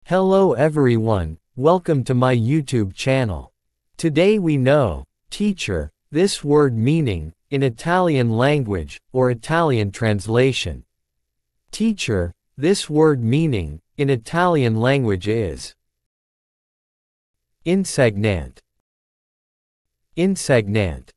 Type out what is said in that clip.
Hello everyone, welcome to my YouTube channel. Today we know, teacher, this word meaning, in Italian language, or Italian translation. Teacher, this word meaning, in Italian language is insegnante. Insegnante.